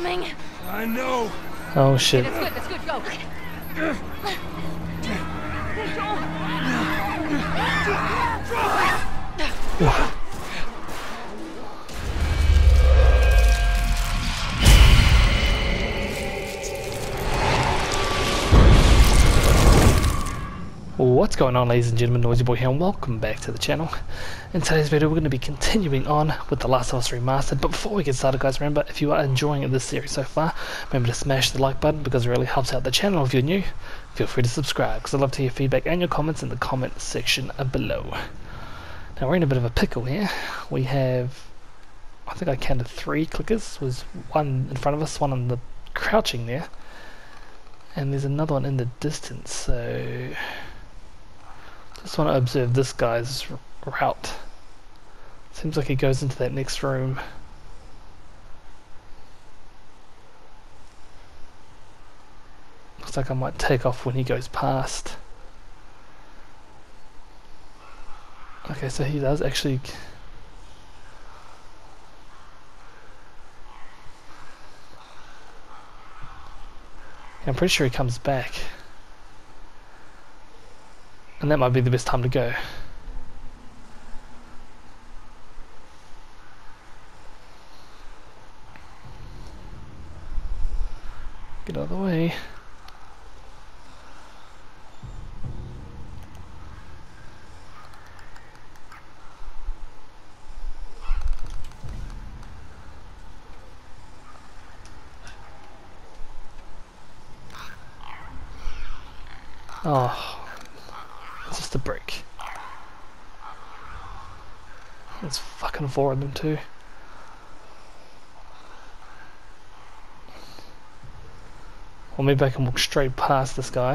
coming. I know. Oh shit. Okay, that's good, go. Okay, Joel. What's going on, ladies and gentlemen, Noisy Boy here, and welcome back to the channel. In today's video we're going to be continuing on with The Last of Us Remastered, but before we get started guys, remember, if you are enjoying this series so far, remember to smash the like button because it really helps out the channel. If you're new, feel free to subscribe because I'd love to hear feedback and your comments in the comment section below. Now we're in a bit of a pickle here. We have, I think I counted 3 clickers. Was one in front of us, one on the crouching there, and there's another one in the distance, so just want to observe this guy's route. Seems like he goes into that next room. Looks like I might take off when he goes past. Okay, so he does actually... I'm pretty sure he comes back. And that might be the best time to go. Get out of the way. Oh. It's just a brick. There's fucking 4 of them too. Or maybe I can walk straight past this guy.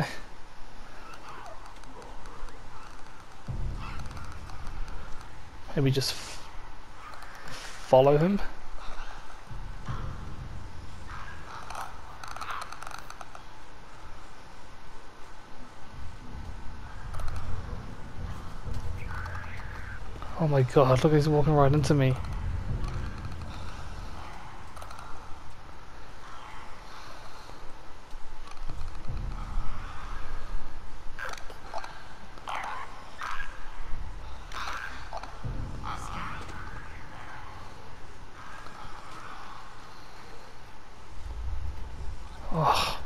Maybe just follow him. Oh my god, look, he's walking right into me. Oh.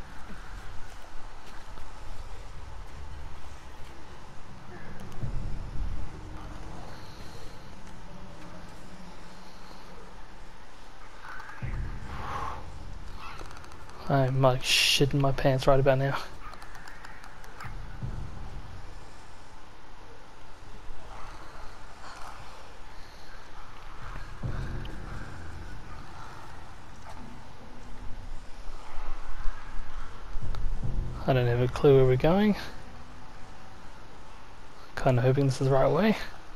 I'm like shitting my pants right about now. I don't have a clue where we're going. Kind of hoping this is the right way.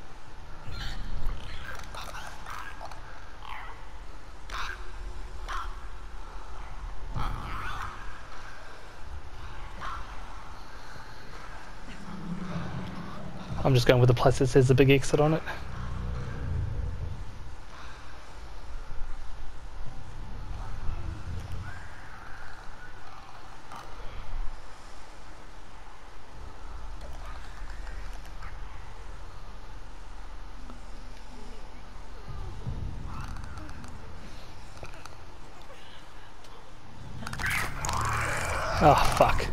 I'm just going with the place that says the big exit on it. Oh fuck.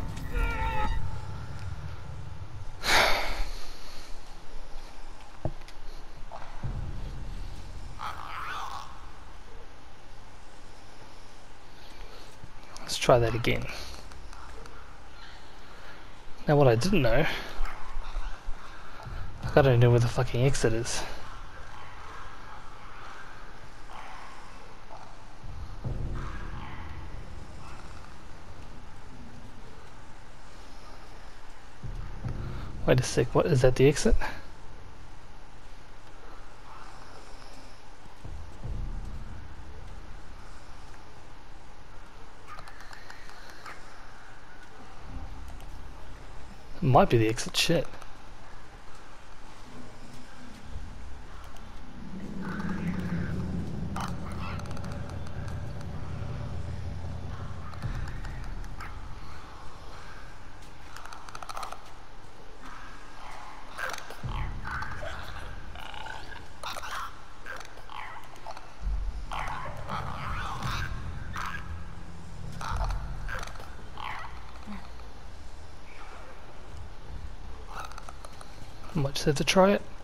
Let's try that again. Now what I didn't know, I don't know where the fucking exit is. Wait a sec, what is that, the exit? It might be the exit, shit. might just have to try it.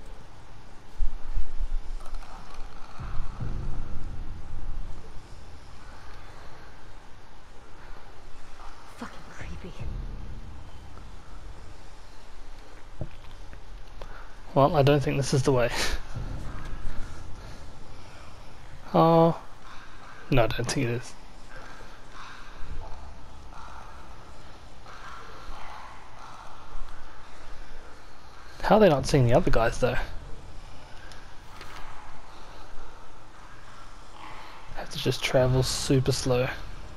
Fucking creepy. Well, I don't think this is the way. Oh, no, I don't think it is. How are they not seeing the other guys though? Have to just travel super slow.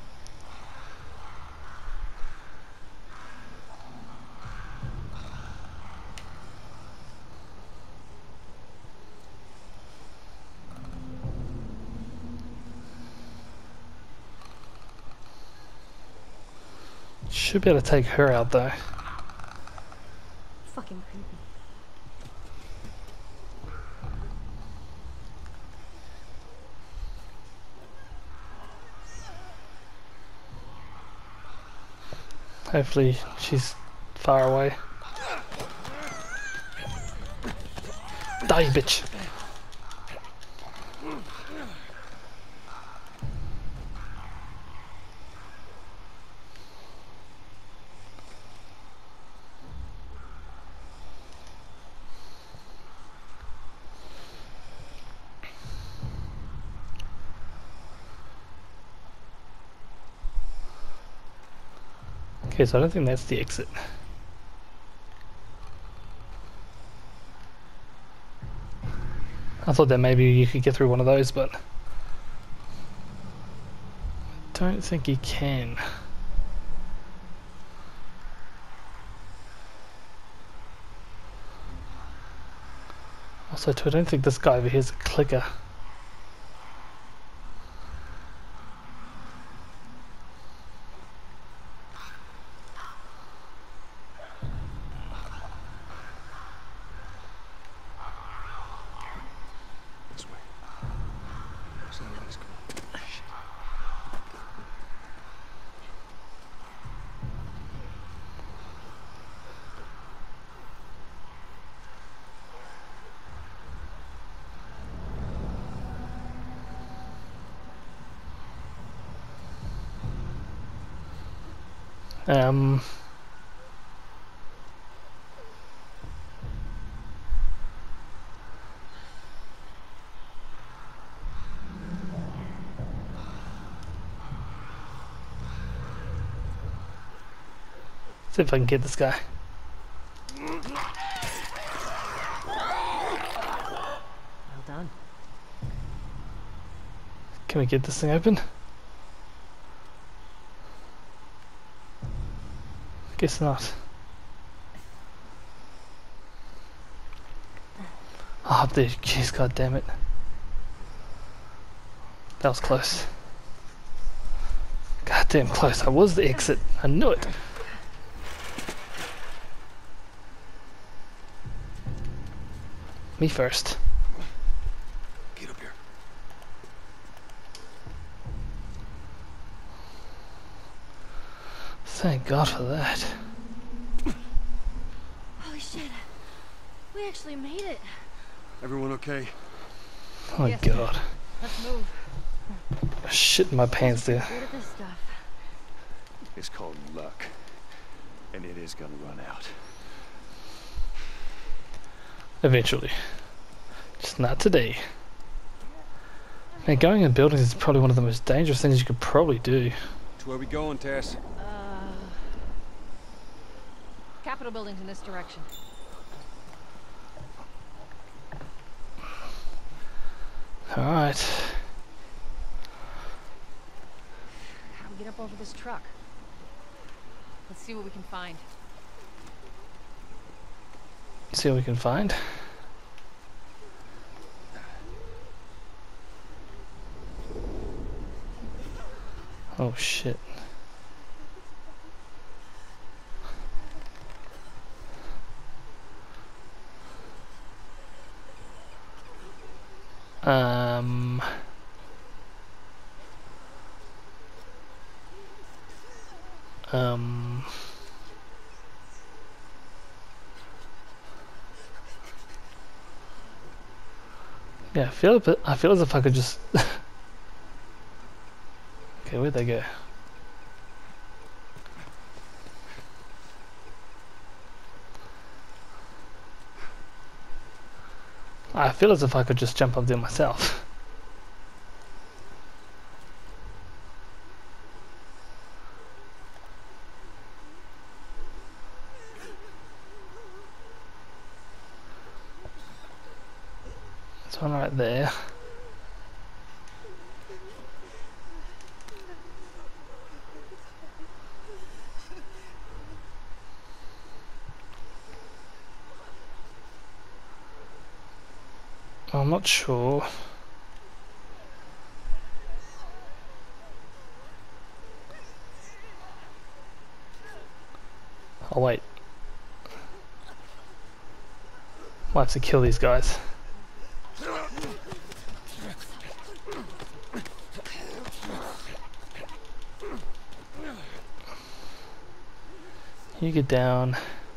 Should be able to take her out though. Fucking creepy. Hopefully she's far away. Die, bitch! Okay, so I don't think that's the exit. I thought that maybe you could get through one of those, but I don't think you can. Also, too, I don't think this guy over here is a clicker. This way. So let's go. Um. See if I can get this guy. Well done. Can we get this thing open? Guess not. Oh, up there. Jeez, god damn it. That was close. God damn close. I was the exit. I knew it. Me first. Get up here. Thank God for that. Holy shit. We actually made it. Everyone okay? Oh Yes. God. Let's move. Shit in my pants there. Get rid of this stuff. It's called luck. And it is gonna run out. Eventually. Just not today. Man, going in buildings is probably one of the most dangerous things you could probably do. To where we going, Tess? Capitol buildings in this direction. Alright. How do we get up over this truck? Let's see what we can find. See what we can find. Oh shit. Um Yeah, I feel as if I could just... Okay, where'd they go? I feel as if I could just jump up there myself. There's one right there. I'm not sure. Oh wait. Might have to kill these guys. You get down.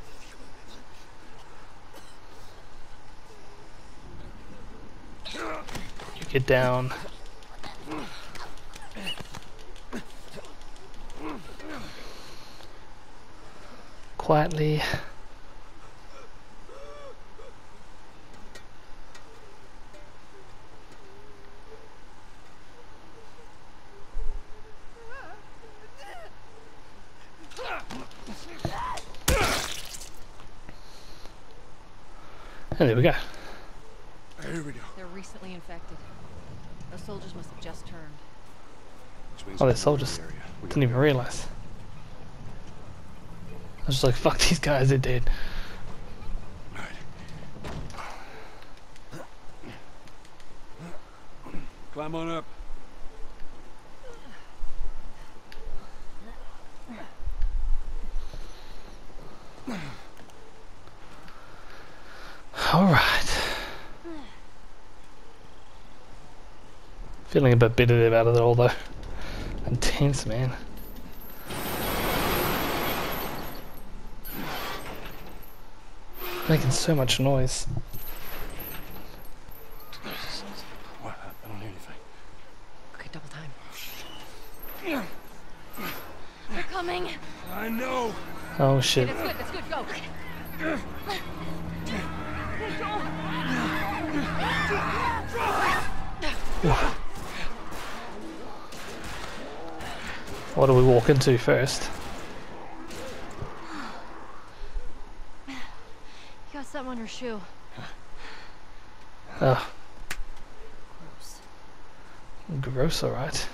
You get down. Quietly. And there we go. Here we go. They're recently infected. Those soldiers must have just turned. Oh, they're soldiers. Didn't even realize. I was just like, fuck these guys, they're dead. Climb on up. Alright. Feeling a bit bitter about it all though. Intense, man. Making so much noise. What? I don't hear anything. Okay, double time. They're coming. I know. Oh shit. That's good, go. What do we walk into first? You got something on your shoe. Oh, Gross. gross, alright.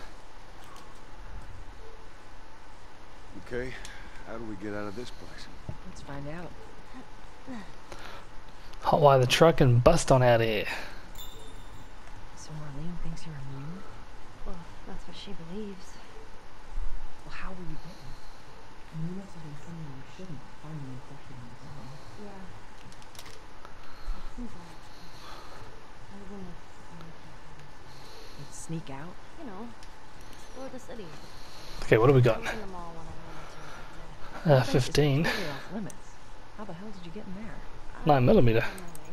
Okay, how do we get out of this place? Let's find out. Hotwire the truck and bust on out of here. So Marlene thinks you're immune? Well, that's what she believes. Well, how were you bitten? You must have been something you shouldn't. Finding infected in your body. Yeah. It seems like I was in You'd sneak out? you know, explore the city. Okay, what do we I got? was in the mall when I wanted to. 15. Totally off limits. How the hell did you get in there? 9mm.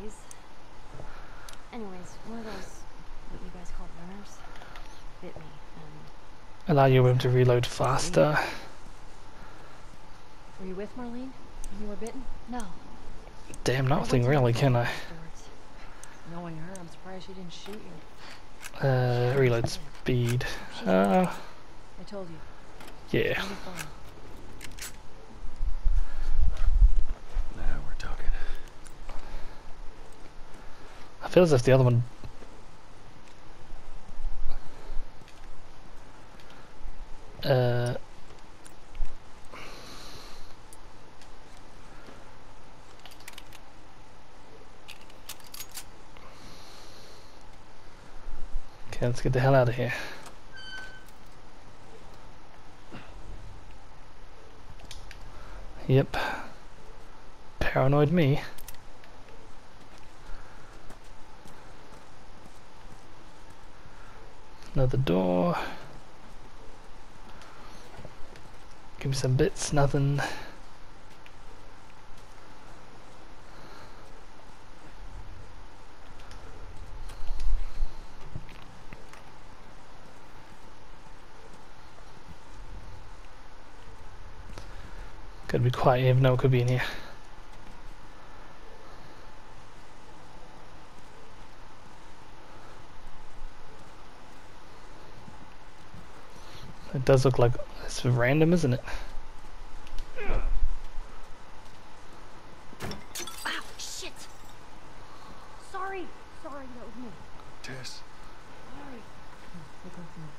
Anyways, one of those, what you guys call runners, bit me, and Allow your room to reload faster. Were you with Marlene when you were bitten? no. Damn, nothing really, can I? Afterwards. Knowing her, I'm surprised she didn't shoot you. Reload speed. I told you. Yeah. It'll be fine. Now we're talking. I feel as if the other one... Okay, let's get the hell out of here. Yep. Paranoid me. Another door. Give me some bits, nothing. Gotta be quiet, you never know what could be in here. It does look like it's random, isn't it? Ow, shit! Sorry, that was me. Tess. Sorry. Look inside.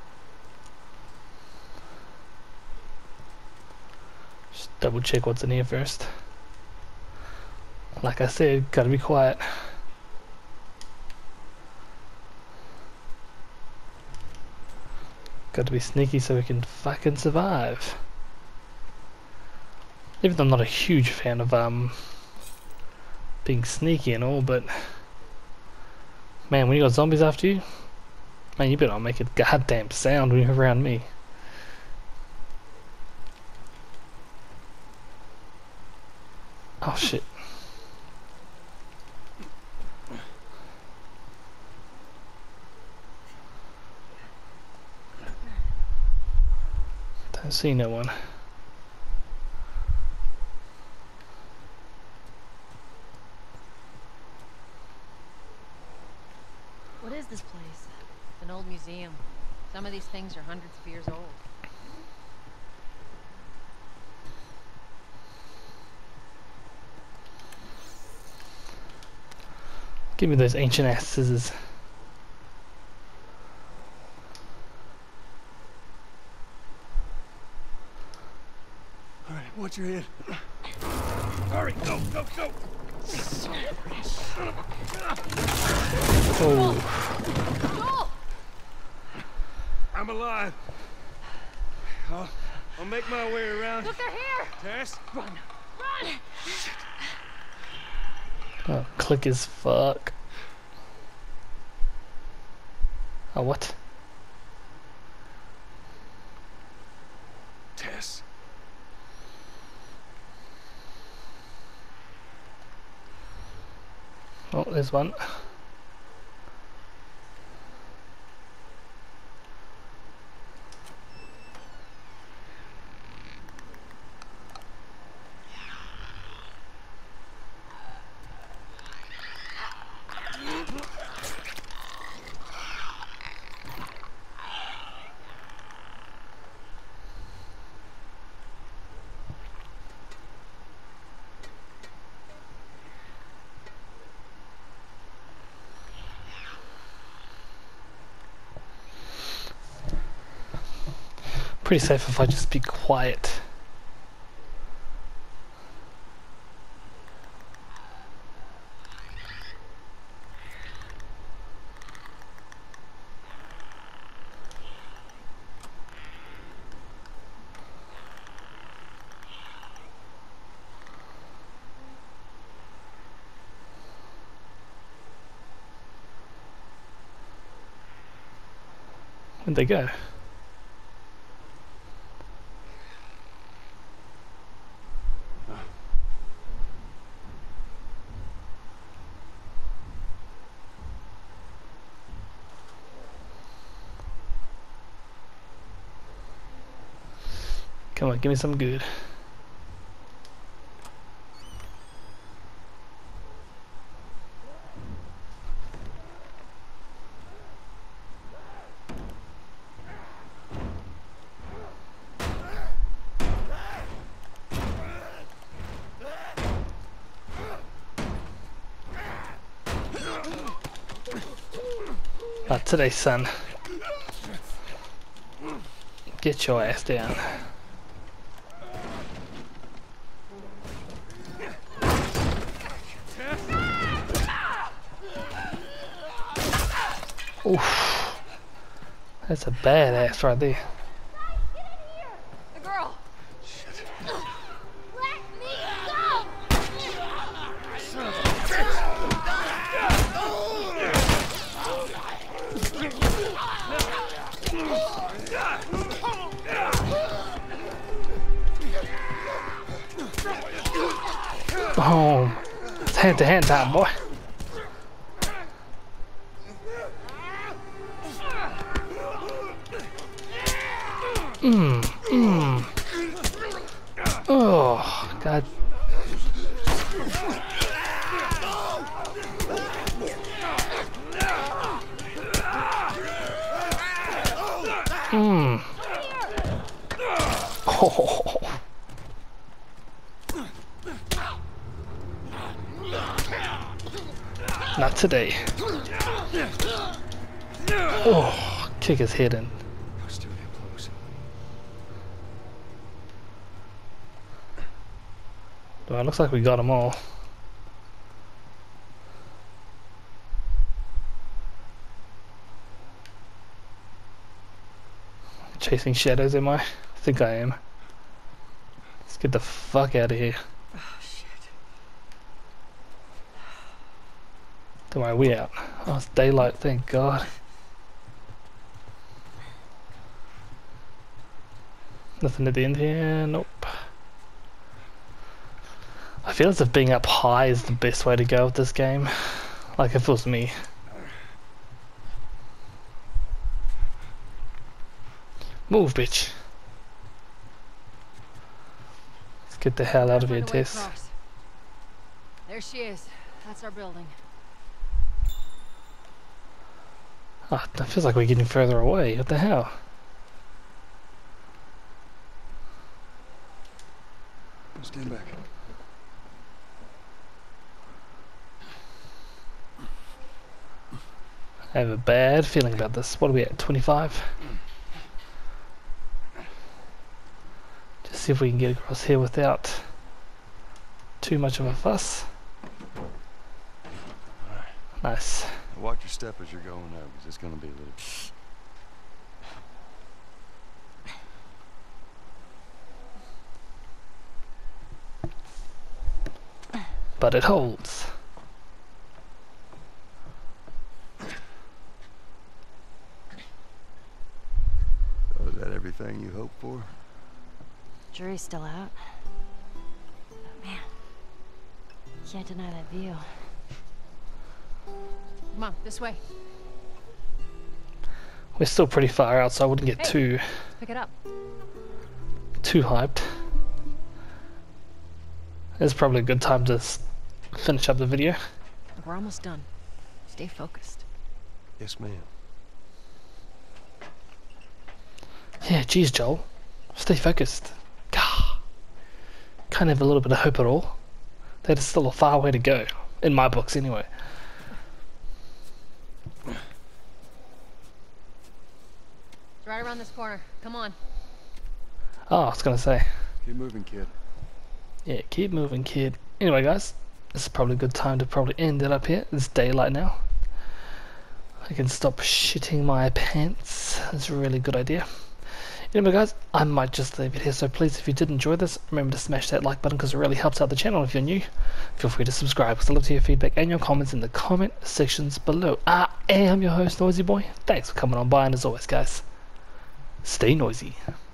Just double check what's in here first. Like I said, gotta be quiet. Gotta be sneaky so we can fucking survive. Even though I'm not a huge fan of being sneaky and all, but man, when you got zombies after you, man, you better not make a goddamn sound when you're around me. Oh shit. Don't see no one. What is this place? It's an old museum. Some of these things are hundreds of years old. Give me those ancient ass scissors. Alright, watch your head. Hurry, go, go, go! Oh, Joel! I'm alive. I'll make my way around. Look, they're here! Tess? Run! oh, click as fuck. Oh, what? Tess. Oh, there's one. Pretty safe if I just be quiet. Where'd they go? Come on, give me some good. Not today, son. Get your ass down. Oof. That's a badass right there. The girl! Shit. Let me go! Son of a bitch! Boom. It's hand to hand time, boy. Oh, God. Mmm. Oh. Not today. Oh, kick his head in. Well, it looks like we got them all. Chasing shadows, am I? I think I am. Let's get the fuck out of here. Oh, shit. Don't worry, we out. Oh, it's daylight, thank God. Nothing at the end here, nope. I feel as if being up high is the best way to go with this game. Like, if it was me. Move, bitch. Let's get the hell out of here, Tess. Across. There she is. That's our building. Oh, it feels like we're getting further away. What the hell? Stand back. I have a bad feeling about this. What are we at? 25? Just see if we can get across here without too much of a fuss. Nice. Watch your step as you're going up, because it's going to be a little... But it holds. Oh, is that everything you hoped for? Jury's still out. But man, can't deny that view. Come on, this way. We're still pretty far out, so I wouldn't get too Pick it up. hyped. It's probably a good time to finish up the video. We're almost done. Stay focused. Yes, ma'am. Yeah, geez, Joel. Stay focused. Gah. Can't have a little bit of hope at all. That is still a far way to go. In my books, anyway. It's right around this corner. Come on. Oh, I was gonna say. Keep moving, kid. Yeah, keep moving, kid. Anyway, guys, this is probably a good time to probably end it up here. It's daylight now. I can stop shitting my pants. That's a really good idea. Anyway, guys, I might just leave it here. So please, if you did enjoy this, remember to smash that like button because it really helps out the channel. If you're new, feel free to subscribe because I love to hear your feedback and your comments in the comment sections below. I am your host, Noisy Boy. Thanks for coming on by, and as always, guys, stay noisy.